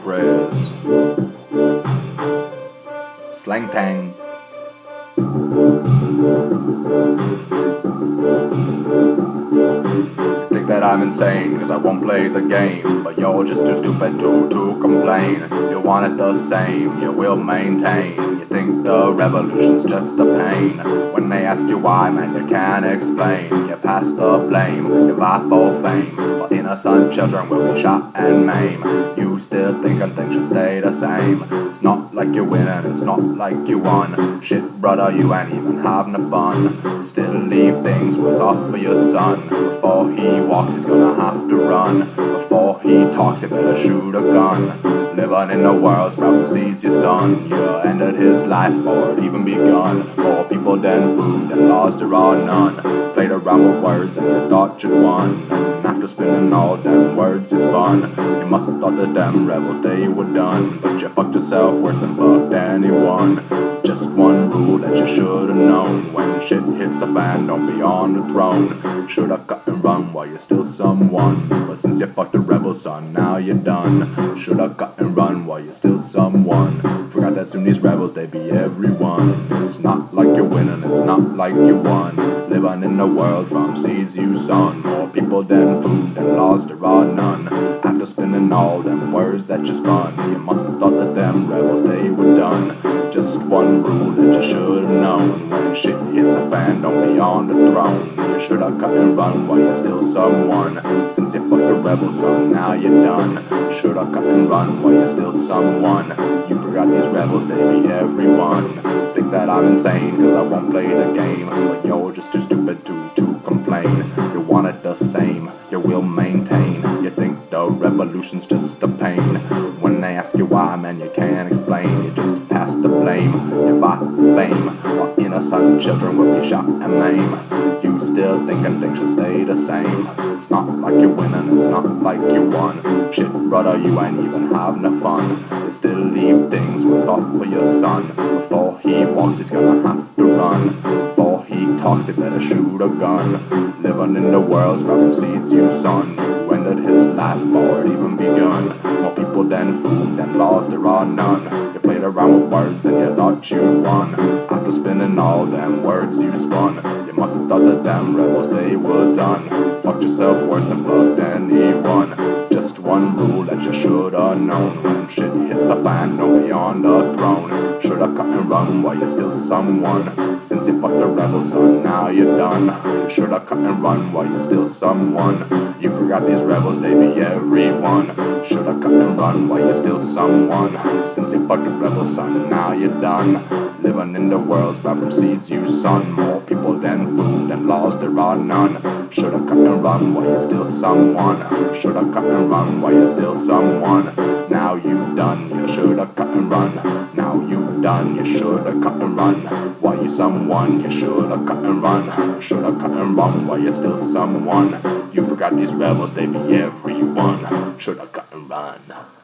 Mofrez, slang tang. Think that I'm insane, cause I won't play the game, but you're just too stupid to complain. You want it the same, you will maintain. You think the revolution's just a pain. When they ask you why, man, you can't explain. You pass the blame, you vie for fame, while innocent children will be shot and maimed. You still thinking things should stay the same. It's not like you're winning, it's not like you won. Shit, brother, you ain't even having no fun. Still leave things worse off for your son. Before he walks, he's gonna have to run. Before he talks, you better shoot a gun. Living in the world sprout from seeds, your son. You ended his life before it even begun. More people than food, and laws there are none. Played around with words and you thought you'd won. And after spinning all them words you spun, you must have thought that them rebels they were done. But you fucked yourself worse than fucked anyone. Just one rule that you should've known: when shit hits the fan, don't be on the throne. Should've cut and run while you're still someone, but since you fucked the rebel, son, now you're done. Should've cut and run while you're still someone. Forgot that soon these rebels, they be everyone. It's not like you're winning, it's not like you won. Living in the world from seeds you sown. More people than food, and laws there are none. After spinning all them words that you spun, you must have thought that them rebels, they were done. Just one rule that you should've known: when shit hits the fan, don't be on the throne. You should've cut and run while you're still someone. Since you fucked the rebel, son, now you're done. Should've cut and run while you're still someone. You forgot these rebels, they be everyone. Think that I'm insane, cause I won't play the game, but you're just too stupid to complain. You want it the same, you will maintain. You think the revolution's just a pain. When they ask you why, man, you can't explain. You just pass the blame, you buy fame, while innocent children will be shot and maimed. You still thinking things should stay the same. It's not like you're winning, it's not like you won. Shit, brother, you ain't even having no fun. You still leave things worse off for your son. Before he walks, he's gonna have to run. Before he talks, he better shoot a gun. Living in the world sprout from seeds you sown. You ended his life before it even begun. More people than food, and laws there are none. You played around with words and you thought you won. After spinning all them words you spun, you must have thought that them rebels, they were done. Fucked yourself worse than fucked anyone. Just one rule that you should've known: when shit hits the fan, don't be on the throne. Should've cut and run while you're still someone. Since you fucked the rebel, son, now you're done. You should've cut and run while you're still someone. You forgot these rebels, they be everyone. Should've cut and run while you're still someone. Since you fucked the rebel, son, now you're done. Living in the world sprout from seeds you sown. More people than food, and laws there are none. Should've cut and run while you're still someone. Should've cut and run while you're still someone. Now you done, you should've cut and run. Now you done, you should've cut and run. While you someone, you should've cut and run. Should've cut and run while you're still someone. You forgot these rebels, they be everyone. Should've cut and run.